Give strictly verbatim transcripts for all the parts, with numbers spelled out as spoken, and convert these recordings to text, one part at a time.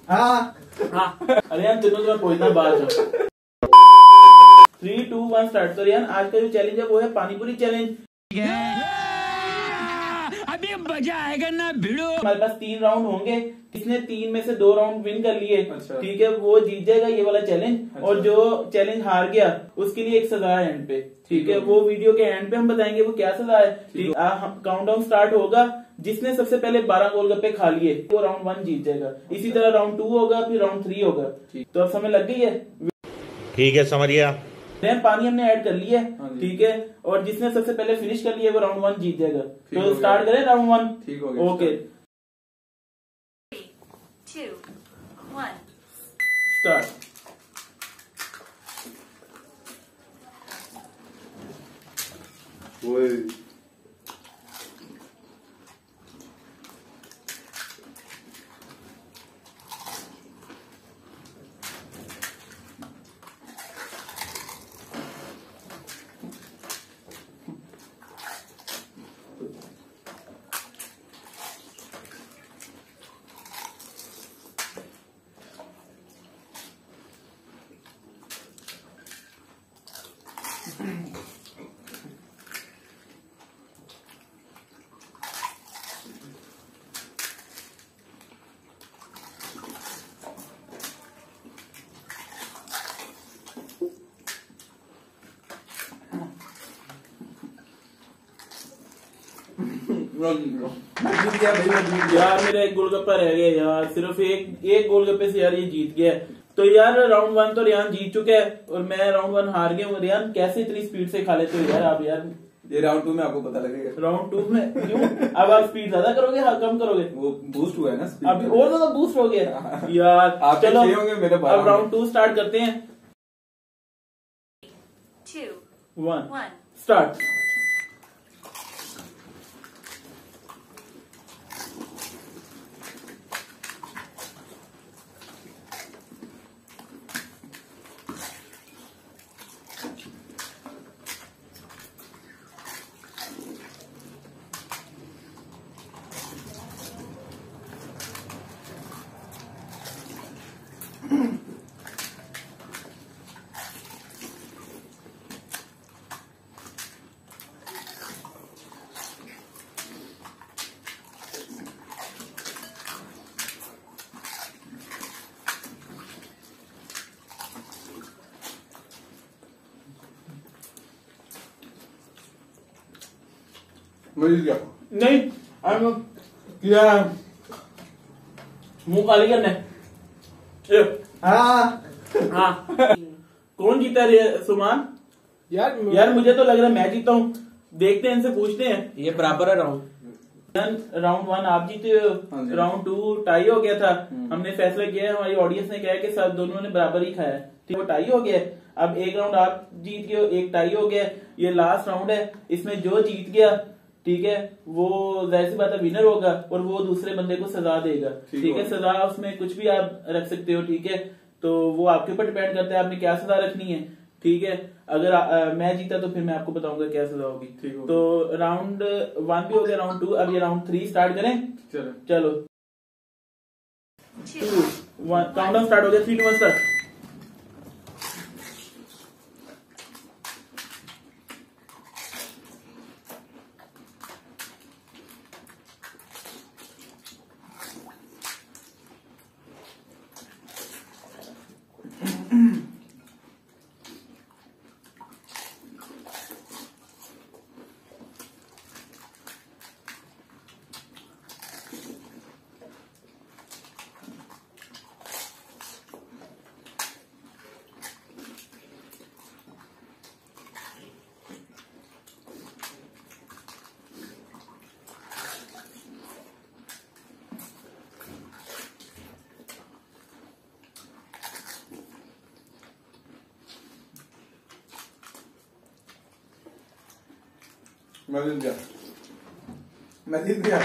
हाँ हाँ अरे यार तीनों तुम्हें पहुंचना बात थ्री टू वन स्टार्ट। तो यार आज का जो चैलेंज है वो है पानीपुरी चैलेंज। अभी मजा आएगा ना भिड़ो। हमारे पास तीन राउंड होंगे, किसने तीन में से दो राउंड विन कर लिए अच्छा। ठीक है वो जीत जाएगा ये वाला चैलेंज। अच्छा। और जो चैलेंज हार गया उसके लिए एक सजा है एंड पे, ठीक है वो वीडियो के एंड पे हम बताएंगे वो क्या सजा है। ठीक है काउंटडाउन स्टार्ट होगा, जिसने सबसे पहले बारह गोलगप्पे खा लिए वो राउंड वन जीत जाएगा। इसी तरह राउंड टू होगा, फिर राउंड थ्री होगा। तो अब समय लग गई है, ठीक है समझ गया। पानी हमने ऐड कर लिया है ठीक है, और जिसने सबसे पहले फिनिश कर लिया वो राउंड वन जीत जाएगा। तो स्टार्ट करें राउंड वन। ठीक हो गया। Okay start. यार मेरा एक गोलगप्पा रह गया यार, सिर्फ एक एक गोलगप्पे से यार ये जीत गया। तो यार राउंड वन तो रियान जीत चुका है और मैं राउंड वन हार गया हूँ। रियान कैसे इतनी स्पीड से खा लेते हो यार आप यार? ये राउंड टू में आपको पता लगेगा। राउंड टू में क्यों? अब आप स्पीड ज्यादा करोगे हाँ कम करोगे? वो बूस्ट हुआ है ना स्पीड। अभी और ज्यादा बूस्ट हो गया यार। आप चलो होंगे मेरे अब राउंड टू स्टार्ट करते हैं। One start. नहीं क्या मुंह खाली करना है। हाँ हाँ कौन जीता रे सुमान? यार यार मुझे तो लग रहा है मैं जीता हूँ। देखते हैं इनसे पूछते हैं। ये बराबर है राउंड। राउंड वन आप जीते हो, राउंड टू टाई हो गया था। हमने फैसला किया है, हमारी ऑडियंस ने कहा है कि सब दोनों ने बराबर ही खाया है, ठीक है वो टाई हो गया। अब एक राउंड आप जीत गए, एक टाई हो गया। ये लास्ट राउंड है, इसमें जो जीत गया ठीक है वो जाहिर सी बात है विनर होगा और वो दूसरे बंदे को सजा देगा। ठीक है सजा उसमें कुछ भी आप रख सकते हो ठीक है, तो वो आपके ऊपर डिपेंड करता है आपने क्या सजा रखनी है। ठीक है अगर आ, आ, मैं जीता तो फिर मैं आपको बताऊंगा क्या सजा होगी। तो राउंड वन भी हो गया, राउंड टू। अब ये राउंड थ्री स्टार्ट करें। चलो चलो टू वन काउंटडाउन स्टार्ट हो गया। Three two one start. मैं जीत गया, मैं जीत गया।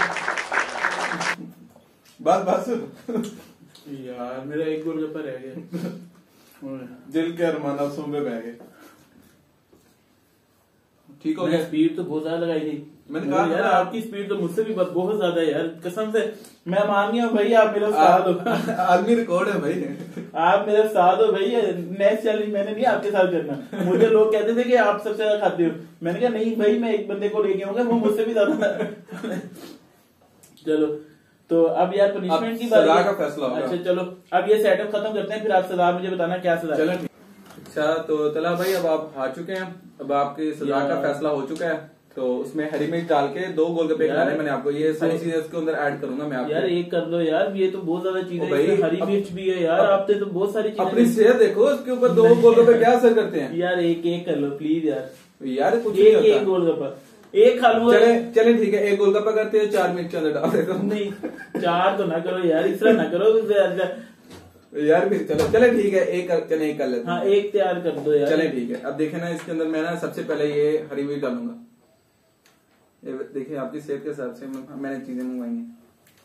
बस बस यार मेरा एक गोलगप्पा रह गया। दिल के अरमाना सुन में बह गए। ठीक हो गया। स्पीड तो बहुत ज्यादा लगाई थी। मैंने कहा यार आपकी स्पीड तो मुझसे भी बहुत ज्यादा है यार, कसम से मैं मान गया हूँ भाई, आप मेरा उस्ताद हो। आदमी रिकॉर्ड है भाई, आप मेरा उस्ताद हो भाई। नेक्स्ट चैलेंज मैंने नहीं आपके साथ करना। मुझे लोग कहते थे कि आप सबसे ज्यादा खाते हो, मैंने कहा नहीं भाई, मैं एक बंदे को लेके आऊंगा वो मुझसे भी ज्यादा। चलो तो अब यार पनिशमेंट की बात, सजा का फैसला होगा। अच्छा चलो अब ये सेटअप खत्म करते हैं, फिर आप सजा मुझे बताना क्या सजा। चलो अच्छा तो तला भाई अब आप हार चुके हैं, अब आपकी सजा का फैसला हो चुका है। तो उसमें हरी मिर्च डाल के दो गोलगप्पे खिलाने मैंने आपको, ये सारी चीजें इसके अंदर ऐड करूंगा मैं आपको। यार एक कर दो यार, ये तो बहुत ज्यादा चीजें, भाई, इसमें हरी मिर्च भी है यार, आपने तो बहुत सारी चीजें। अपनी सेहत देखो, उसके ऊपर दो गोलगप्पे क्या असर करते हैं यार एक एक कर लो प्लीज यार, यार कुछ एक नहीं एक होता। गोलगप्पा एक खा लूंगा। चले चले ठीक है, एक गोलगप्पा करते हैं, चार मिर्च अंदर डाल देता हूं। नहीं चार तो ना करो यार, इस तरह ना करो यार फिर चलो चले ठीक है, एक कर, चले एक कर लेते हैं। हाँ एक तैयार कर दो यार। चले ठीक है, अब देखे ना इसके अंदर मैं ना सबसे पहले ये हरी मिर्च डालूंगा। ये देखिए आपकी सेहत के हिसाब से मैंने चीजें मंगवाई हैं।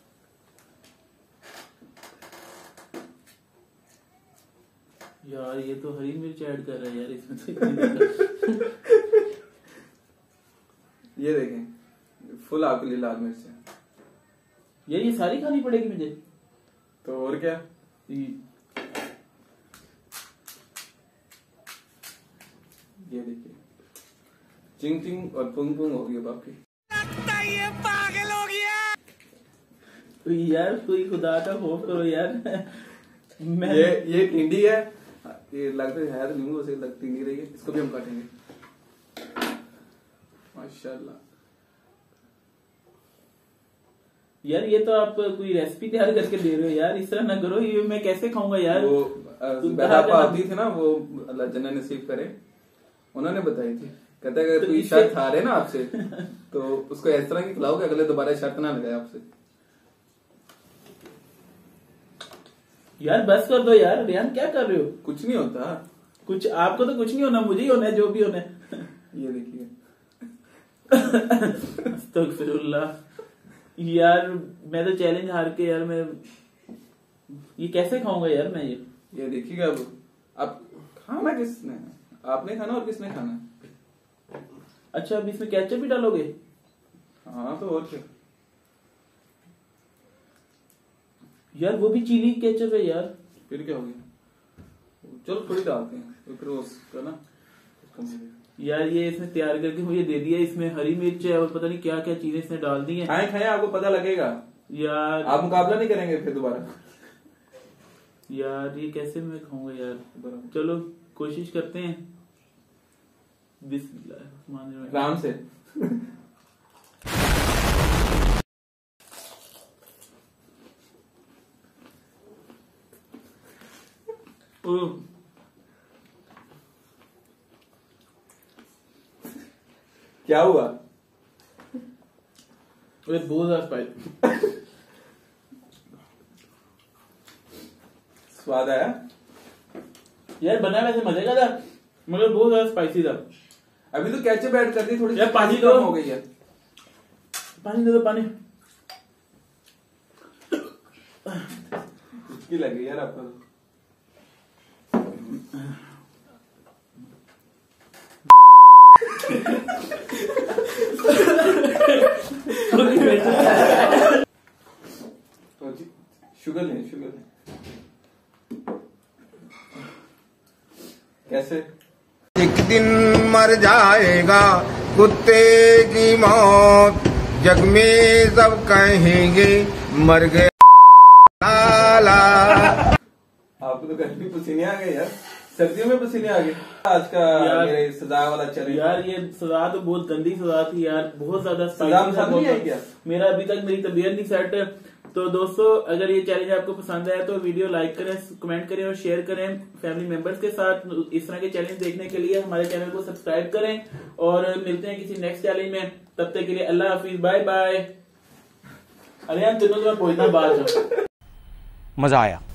यार ये तो हरी मिर्च ऐड कर रहा है यार इसमें। ये देखें फुल आपके लिए लाल मिर्च है। यार ये सारी खानी पड़ेगी मुझे? तो और क्या, ये देखिए चिंग चिंग और पुंग पुंग हो गई बाकी। ये पागल हो गया। तो यार कोई खुदा का खौफ करो यार। मैं ये ये टिंडी है, ये लगता है यार नींबू से लगती नहीं रही है, इसको भी हम काटेंगे माशाल्लाह। यार ये तो आप कोई रेसिपी तैयार करके दे रहे हो यार, इस तरह ना करो, ये मैं कैसे खाऊंगा यार। वो तुम बेहदा आती थी ना, वो अल्लाह जन्नत नसीब करे, उन्होंने बताई थी, कहता है तो कोई इससे- शर्त हारे ना आपसे तो उसको इस तरह की खिलाओ कि अगले दोबारा शर्त ना लगाए आपसे। यार बस कर दो यार, रियान क्या कर रहे हो? कुछ नहीं होता, कुछ आपको तो कुछ नहीं होना, मुझे ही होना है जो भी होना है। ये देखिए। अस्तगफिरुल्लाह। यार मैं तो चैलेंज हार के यार, मैं ये कैसे खाऊंगा यार मैं ये ये देखिएगा अब अब खाना किसने, आपने खाना और किसने खाना। अच्छा अब इसमें केचप भी डालोगे? हाँ तो और क्या यार वो भी चिली केचप है यार। फिर क्या हो गया, चलो थोड़ी डालते हैं तो फिर उसका ना यार ये इसने तैयार करके मुझे दे दिया, इसमें हरी मिर्च है और पता नहीं क्या क्या चीजें इसने डाल दी हैं। खाएं खाएं आपको पता लगेगा यार आप मुकाबला नहीं करेंगे फिर दोबारा। यार ये कैसे मैं खाऊंगा यार, चलो कोशिश करते हैं। बिस्मिल्लाह आराम से। क्या हुआ, अरे बहुत ज्यादा स्पाइसी। स्वाद आया यार बना वैसे मजे का था, मगर बहुत ज्यादा स्पाइसी था। अभी तो केचप ऐड कर दी, थोड़ी यार पानी कम दो। हो गई है। पानी दे दो पानी। की लगी यार आपको। शुगर नहीं, शुगर नहीं। कैसे एक दिन मर जाएगा कुत्ते की मौत, जग में सब कहेंगे मर गया लाला। आपको तो गर्मी पसीने आ गए यार, सर्दियों में पसीने आ गए। आज का यार- मेरे सजा वाला चैलेंज यार ये सजा तो बहुत गंदी सजा थी यार, बहुत ज्यादा सजा स्पाइसी था। पसंद नहीं आई क्या? मेरा अभी तक मेरी तबीयत नहीं सेट। तो दोस्तों अगर ये चैलेंज आपको पसंद आया तो वीडियो लाइक करें, कमेंट करें और शेयर करें फैमिली मेंबर्स के साथ। इस तरह के चैलेंज देखने के लिए हमारे चैनल को सब्सक्राइब करें और मिलते हैं किसी नेक्स्ट चैलेंज में। तब तक के लिए अल्लाह हाफिज, बाय बाय। अरे यार तुम तो मैं पहुंचना बात मजा आया।